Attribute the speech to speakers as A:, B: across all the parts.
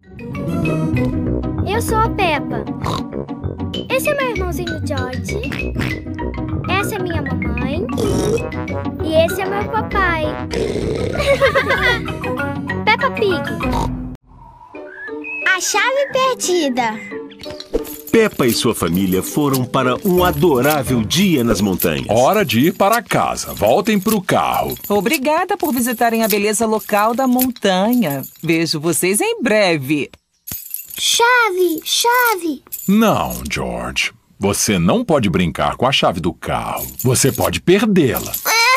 A: Eu sou a Peppa. Esse é meu irmãozinho George. Essa é minha mamãe. E esse é meu papai. Peppa Pig.
B: A chave perdida.
C: Peppa e sua família foram para um adorável dia nas montanhas.
D: Hora de ir para casa. Voltem para o carro.
E: Obrigada por visitarem a beleza local da montanha. Vejo vocês em breve.
A: Chave, chave.
D: Não, George. Você não pode brincar com a chave do carro. Você pode perdê-la.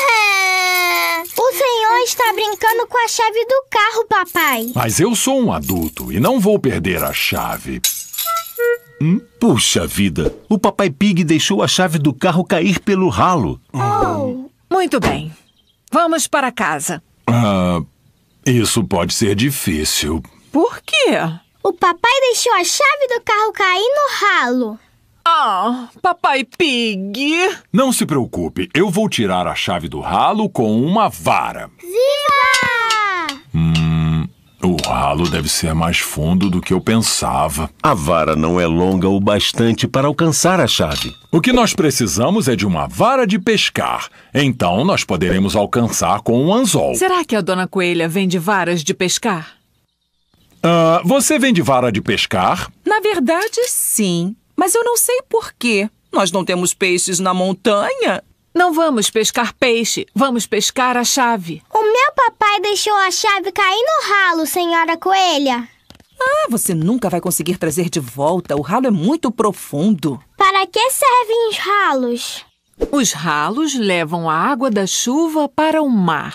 B: O senhor está brincando com a chave do carro, papai.
D: Mas eu sou um adulto e não vou perder a chave.
C: Puxa vida, o Papai Pig deixou a chave do carro cair pelo ralo.
F: Muito bem. Vamos para casa.
D: Isso pode ser difícil.
F: Por quê?
B: O papai deixou a chave do carro cair no ralo.
F: Papai Pig.
D: Não se preocupe, eu vou tirar a chave do ralo com uma vara.
B: Viva!
D: O ralo deve ser mais fundo do que eu pensava.
C: A vara não é longa o bastante para alcançar a chave.
D: O que nós precisamos é de uma vara de pescar. Então nós poderemos alcançar com um anzol.
F: Será que a Dona Coelha vende varas de pescar?
D: Você vende vara de pescar?
E: Na verdade, sim. Mas eu não sei por quê. Nós não temos peixes na montanha.
F: Não vamos pescar peixe, vamos pescar a chave.
B: O meu papai deixou a chave cair no ralo, senhora Coelha.
E: Você nunca vai conseguir trazer de volta. O ralo é muito profundo.
B: Para que servem os ralos?
F: Os ralos levam a água da chuva para o mar.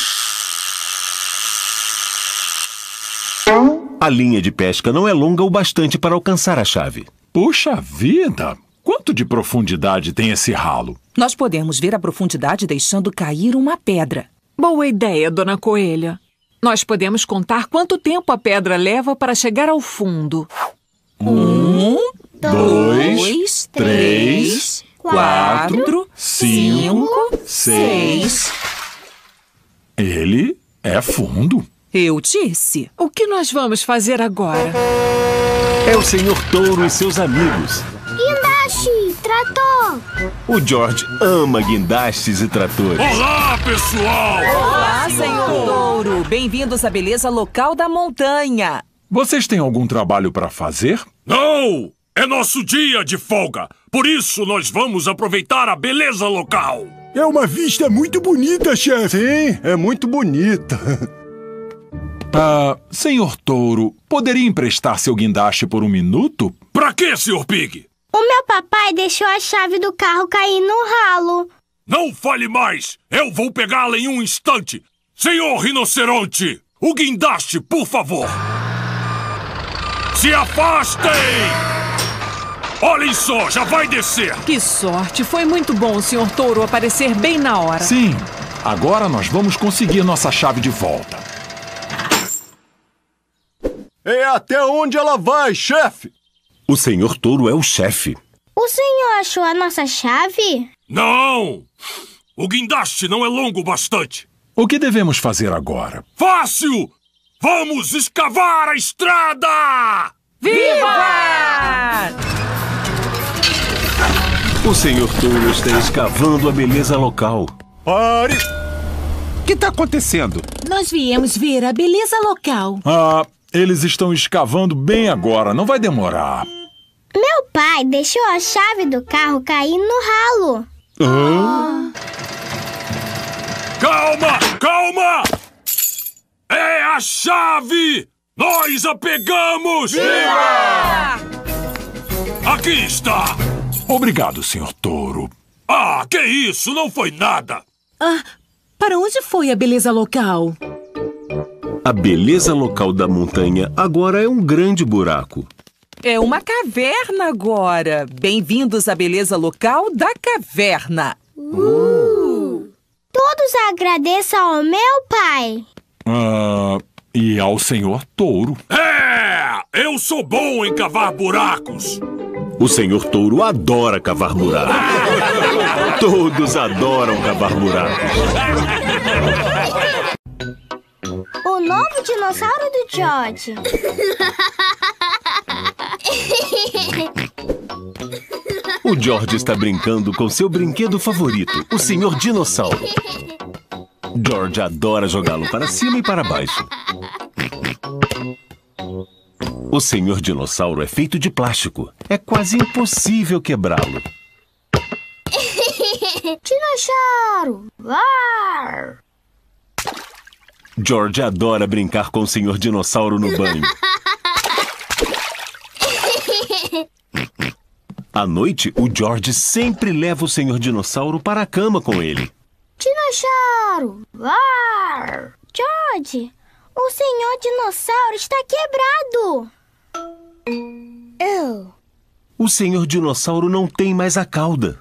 C: A linha de pesca não é longa o bastante para alcançar a chave.
D: Puxa vida! Quanto de profundidade tem esse ralo?
E: Nós podemos ver a profundidade deixando cair uma pedra.
F: Boa ideia, Dona Coelha. Nós podemos contar quanto tempo a pedra leva para chegar ao fundo.
D: 1, 2, 3, 4, 5, 6. Ele é fundo.
E: Eu disse.
F: O que nós vamos fazer agora?
C: É o Senhor Touro e seus amigos.
B: Guindaste, trator.
C: O George ama guindastes e tratores.
D: Olá, pessoal!
E: Olá, Senhor Touro. Bem-vindos à beleza local da montanha.
D: Vocês têm algum trabalho para fazer?
G: Não! É nosso dia de folga. Por isso, nós vamos aproveitar a beleza local.
H: É uma vista muito bonita, chefe.
I: Sim, é muito bonita.
D: Senhor Touro, poderia emprestar seu guindaste por um minuto?
G: Pra quê, Sr. Pig?
B: O meu papai deixou a chave do carro cair no ralo.
G: Não fale mais! Eu vou pegá-la em um instante! Senhor Rinoceronte, o guindaste, por favor! Se afastem! Olhem só, já vai descer!
F: Que sorte! Foi muito bom o Sr. Touro aparecer bem na hora.
D: Sim, agora nós vamos conseguir nossa chave de volta.
I: É até onde ela vai, chefe?
C: O Senhor Touro é o chefe.
B: O senhor achou a nossa chave?
G: Não! O guindaste não é longo o bastante.
D: O que devemos fazer agora?
G: Fácil! Vamos escavar a estrada!
F: Viva!
C: O Senhor Touro está escavando a beleza local.
H: Pare! O que está acontecendo?
J: Nós viemos ver a beleza local.
D: Eles estão escavando bem agora, não vai demorar.
B: Meu pai deixou a chave do carro cair no ralo.
G: Calma! Calma! É a chave! Nós a pegamos!
F: Viva!
G: Aqui está!
D: Obrigado, Sr. Touro.
G: Que isso? Não foi nada!
J: Para onde foi a beleza local?
C: A beleza local da montanha agora é um grande buraco.
E: É uma caverna agora. Bem-vindos à beleza local da caverna.
B: Todos agradeçam ao meu pai.
D: E ao Senhor Touro.
G: Eu sou bom em cavar buracos.
C: O Senhor Touro adora cavar buracos. Todos adoram cavar buracos.
B: O o novo dinossauro do George.
C: O George está brincando com seu brinquedo favorito, o Senhor Dinossauro. George adora jogá-lo para cima e para baixo. O Senhor Dinossauro é feito de plástico. É quase impossível quebrá-lo.
B: Dinossauro! Var!
C: George adora brincar com o Senhor Dinossauro no banho. À noite, o George sempre leva o Senhor Dinossauro para a cama com ele.
B: Dinossauro! Var! George, o Senhor Dinossauro está quebrado!
C: O Senhor Dinossauro não tem mais a cauda.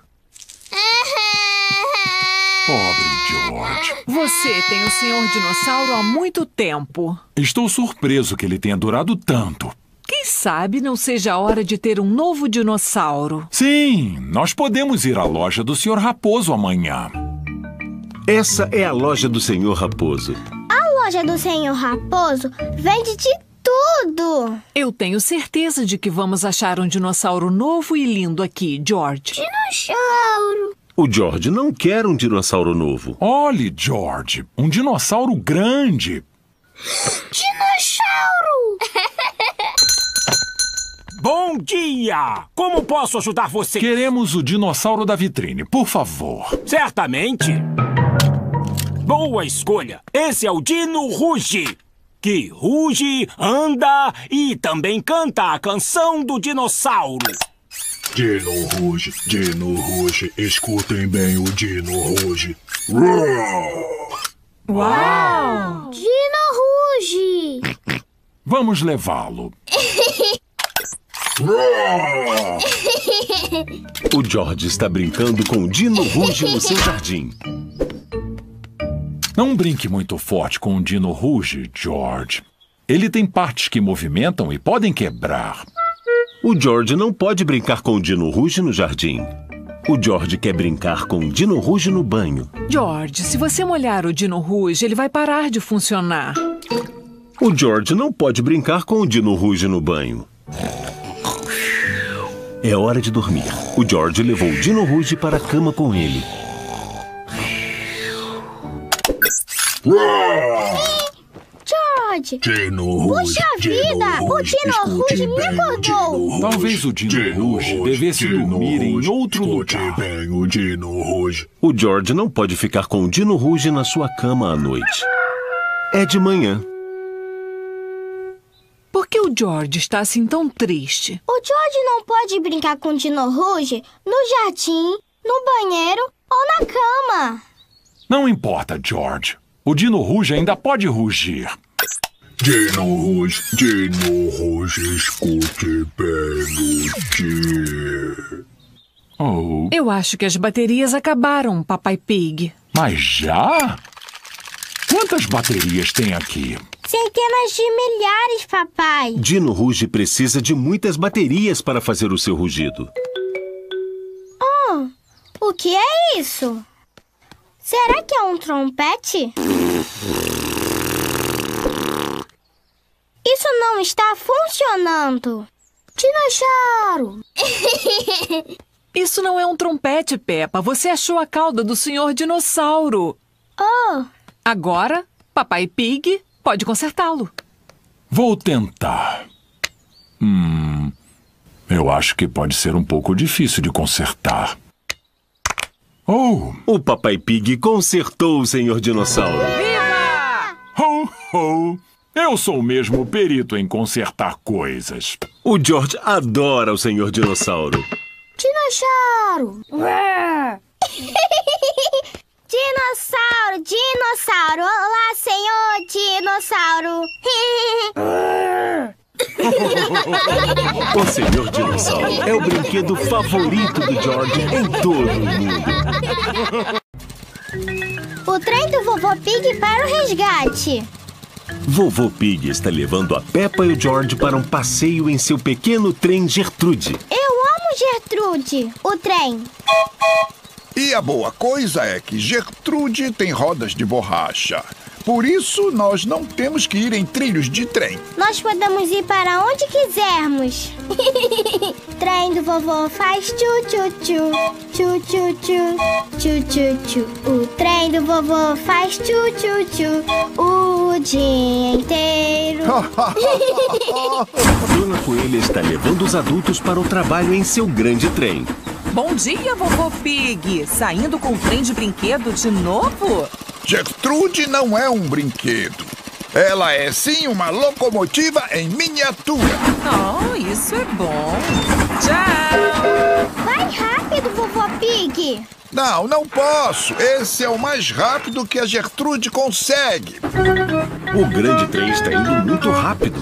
D: Pobre George.
F: Você tem o Senhor Dinossauro há muito tempo.
D: Estou surpreso que ele tenha durado tanto.
F: Quem sabe não seja a hora de ter um novo dinossauro.
D: Sim, nós podemos ir à loja do Sr. Raposo amanhã.
C: Essa é a loja do Senhor Raposo.
B: A loja do Senhor Raposo vende de tudo!
F: Eu tenho certeza de que vamos achar um dinossauro novo e lindo aqui, George.
B: Dinossauro!
C: O George não quer um dinossauro novo.
D: Olhe, George, um dinossauro grande.
B: Dinossauro!
K: Bom dia! Como posso ajudar você?
D: Queremos o dinossauro da vitrine, por favor.
K: Certamente. Boa escolha. Esse é o Dino Ruge, que ruge, anda e também canta a canção do dinossauro.
G: Dino Ruge, escutem bem o Dino Ruge.
F: Uau!
B: Dino Ruge!
D: Vamos levá-lo.
C: O George está brincando com o Dino Ruge no seu jardim.
D: Não brinque muito forte com o Dino Ruge, George. Ele tem partes que movimentam e podem quebrar.
C: O George não pode brincar com o Dino Ruge no jardim. O George quer brincar com o Dino Ruge no banho.
F: George, se você molhar o Dino Ruge, ele vai parar de funcionar.
C: O George não pode brincar com o Dino Ruge no banho. É hora de dormir. O George levou o Dino Ruge para a cama com ele.
B: George! Puxa vida! O Dino Ruge me acordou!
D: Talvez o Dino Ruge devesse dormir em outro lugar.
C: O George não pode ficar com o Dino Ruge na sua cama à noite. É de manhã.
F: Por que o George está assim tão triste?
B: O George não pode brincar com o Dino Ruge no jardim, no banheiro ou na cama.
D: Não importa, George. O Dino Ruge ainda pode rugir.
G: Dino Ruge, escute bem o dia.
D: Oh.
F: Eu acho que as baterias acabaram, Papai Pig.
D: Mas já? Quantas baterias tem aqui?
B: Centenas de milhares, papai.
C: Dino Ruge precisa de muitas baterias para fazer o seu rugido.
B: Oh, o que é isso? Será que é um trompete? Isso não está funcionando. Dinossauro!
F: Isso não é um trompete, Peppa. Você achou a cauda do Senhor Dinossauro.
B: Oh!
F: Agora, Papai Pig pode consertá-lo.
D: Vou tentar. Eu acho que pode ser um pouco difícil de consertar. Oh!
C: O Papai Pig consertou o Senhor Dinossauro.
F: Viva!
D: Ho, ho! Eu sou mesmo perito em consertar coisas.
C: O George adora o Senhor Dinossauro.
B: Dinossauro! Dinossauro, dinossauro! Olá, Senhor Dinossauro!
C: O Senhor Dinossauro é o brinquedo favorito do George em todo o mundo.
B: O trem do Vovô Pig para o resgate.
C: Vovô Pig está levando a Peppa e o George para um passeio em seu pequeno trem Gertrude.
B: Eu amo Gertrude, o trem.
L: E a boa coisa é que Gertrude tem rodas de borracha. Por isso, nós não temos que ir em trilhos de trem.
B: Nós podemos ir para onde quisermos. Trem do vovô faz tchu-tchu-tchu, tchu-tchu-tchu, tchu-tchu-tchu. O trem do vovô faz tchu-tchu-tchu o dia inteiro.
C: Dona Coelha está levando os adultos para o trabalho em seu grande trem.
E: Bom dia, vovô Pig. Saindo com o trem de brinquedo de novo?
L: Gertrude não é um brinquedo. Ela é sim uma locomotiva em miniatura.
E: Oh, isso é bom. Tchau!
B: Vai rápido, vovô Pig.
L: Não posso. Esse é o mais rápido que a Gertrude consegue.
C: O grande trem está indo muito rápido.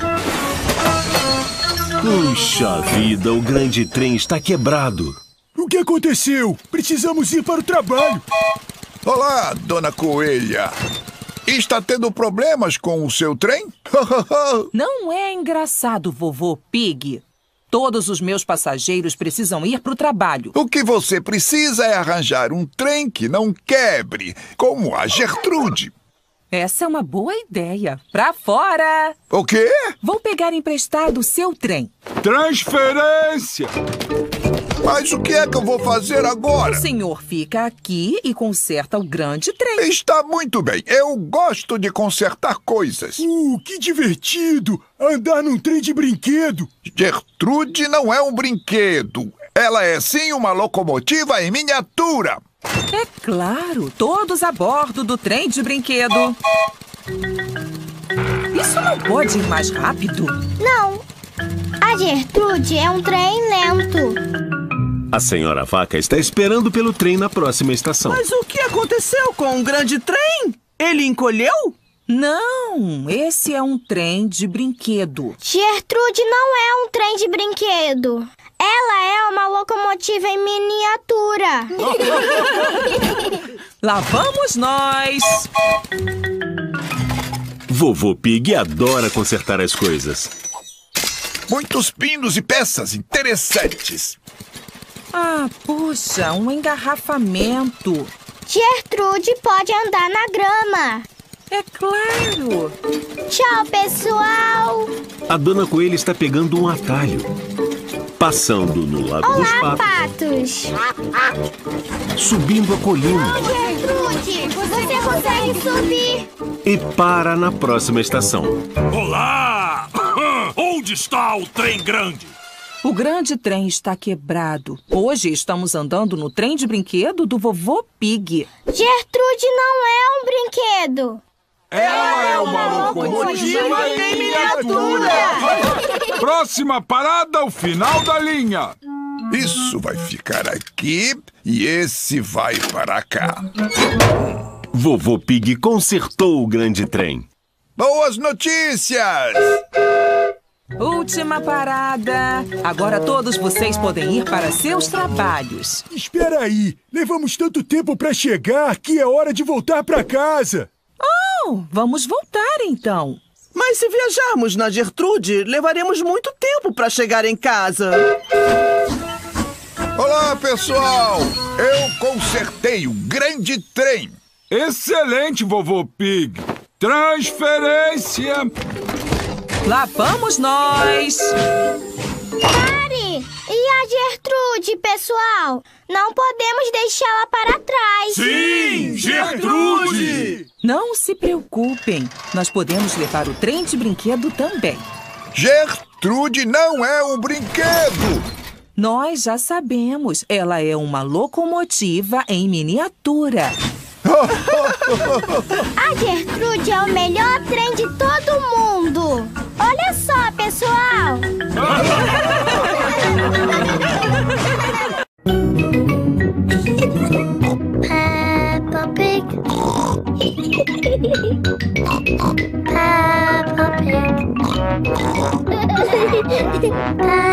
C: Puxa vida, o grande trem está quebrado.
H: O que aconteceu? Precisamos ir para o trabalho.
L: Olá, Dona Coelha. Está tendo problemas com o seu trem?
E: Não é engraçado, vovô Pig. Todos os meus passageiros precisam ir para o trabalho.
L: O que você precisa é arranjar um trem que não quebre, como a Gertrude.
E: Essa é uma boa ideia. Pra fora!
L: O quê?
E: Vou pegar emprestado o seu trem.
H: Transferência!
L: Mas o que é que eu vou fazer agora?
E: O senhor fica aqui e conserta o grande trem.
L: Está muito bem. Eu gosto de consertar coisas.
H: Que divertido! Andar num trem de brinquedo.
L: Gertrude não é um brinquedo. Ela é sim uma locomotiva em miniatura.
E: É claro, todos a bordo do trem de brinquedo. Isso não pode ir mais rápido?
B: Não. A Gertrude é um trem lento.
C: A senhora Vaca está esperando pelo trem na próxima estação.
M: Mas o que aconteceu com o grande trem? Ele encolheu?
E: Não, esse é um trem de brinquedo.
B: Gertrude não é um trem de brinquedo. Ela é uma locomotiva em miniatura.
E: Lá vamos nós!
C: Vovô Pig adora consertar as coisas.
L: Muitos pinos e peças interessantes.
E: Ah, puxa, um engarrafamento.
B: Gertrude pode andar na grama.
E: É claro.
B: Tchau, pessoal.
C: A Dona Coelha está pegando um atalho. Passando no Lago dos
B: Olá,
C: Patos.
B: patos.
C: Subindo a colina.
B: Gertrude, você consegue subir.
C: E para na próxima estação.
G: Olá! Onde está o trem grande?
E: O grande trem está quebrado. Hoje estamos andando no trem de brinquedo do vovô Pig.
B: Gertrude não é um brinquedo.
H: Ela é uma locomotiva em miniatura. Próxima parada, o final da linha.
L: Isso vai ficar aqui e esse vai para cá.
C: Vovô Pig consertou o grande trem.
L: Boas notícias!
E: Última parada. Agora todos vocês podem ir para seus trabalhos.
H: Espera aí. Levamos tanto tempo para chegar que é hora de voltar para casa.
E: Oh, vamos voltar então.
M: Mas se viajarmos na Gertrude, levaremos muito tempo para chegar em casa.
L: Olá, pessoal! Eu consertei o grande trem.
H: Excelente, vovô Pig. Transferência.
E: Lá vamos nós.
B: Pare! E a Gertrude, pessoal? Não podemos deixá-la para trás.
G: Sim, Gertrude!
E: Não se preocupem. Nós podemos levar o trem de brinquedo também.
L: Gertrude não é um brinquedo.
E: Nós já sabemos. Ela é uma locomotiva em miniatura.
B: A Gertrude é o melhor trem de todo mundo. Olha só, pessoal. Peppa Pig. Peppa Pig. Peppa